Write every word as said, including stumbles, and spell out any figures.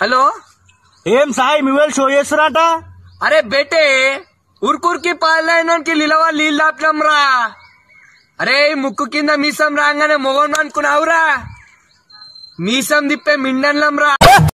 Hello, ఏం Sai మివేల్ show చేస్తురాట? అరే బేటే ఉరుకురికి పాలకి నిలవ నీళ్ళు ఆపినాం రా. అరే ముక్కు కింద మీసం రాగానే మొగం అనుకున్నావురా, మీసం తిప్పే మిండన్లం రా.